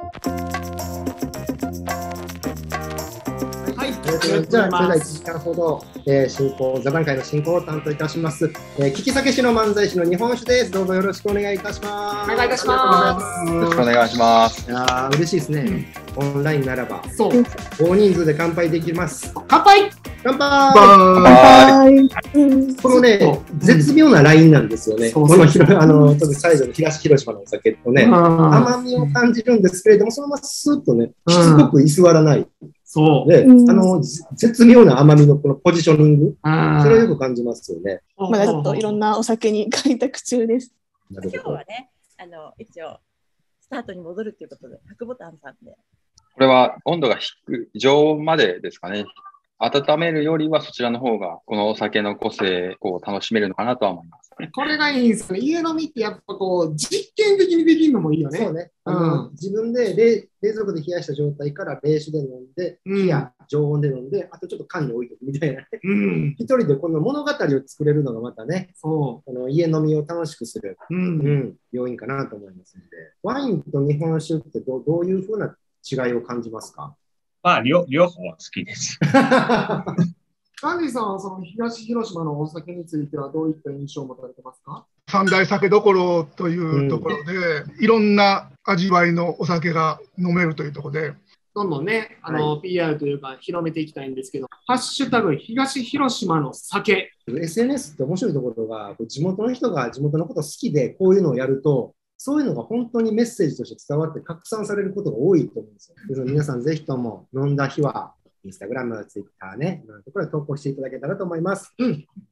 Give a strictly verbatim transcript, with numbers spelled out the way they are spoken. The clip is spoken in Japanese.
はい、えー、じゃあ、それではいちじかんほど、えー、進行、座談会の進行を担当いたします。えー、聞き酒師の漫才師の日本酒です。どうぞよろしくお願いいたします。 お願いいたします。 よろしくお願いします。 いやー、嬉しいですね。うん、オンラインならば、 そう。 大人数で乾杯できます。 乾杯。 乾杯。 乾杯。 このね、絶妙なラインなんですよね。この広あの最後の東広島のお酒とね、甘みを感じるんですけれども、そのままスーッとね、しつこく居座らない。 そうで、あの絶妙な甘みのこのポジショニング、それをよく感じますよね。 まだちょっといろんなお酒に開拓中です。 今日はね、あの一応スタートに戻るということで、白ボタンさんで。 これは温度が低い、常温までですかね。温めるよりはそちらの方がこのお酒の個性を楽しめるのかなとは思います。 これがいいんですよね。家飲みってやっぱこう実験的にできるのもいいよね。 そうね。あの、うん、自分で 冷, 冷蔵庫で冷やした状態から冷酒で飲んで、うん、冷や常温で飲んで、あとちょっと缶に置いとくみたいな、ね。うん、一人でこの物語を作れるのがまたね、そうこの家飲みを楽しくする、うんうん、要因かなと思いますので、ワインと日本酒ってど う, どういうふうな違いを感じますか？ まあ、両, 両方は好きです。 アンディさんはその東広島のお酒についてはどういった印象を持たれてますか？ 三大酒どころというところで、うん、いろんな味わいのお酒が飲めるというところで、 どんどんね、あの、はい、ピーアール というか広めていきたいんですけど、ハッシュタグ東広島の酒。 エスエヌエス って面白いところが、地元の人が地元のこと好きでこういうのをやると、そういうのが本当にメッセージとして伝わって拡散されることが多いと思うんですよ。ですので皆さんぜひとも飲んだ日はインスタグラム、ツイッターね、いろんなところで投稿していただけたらと思います。うん。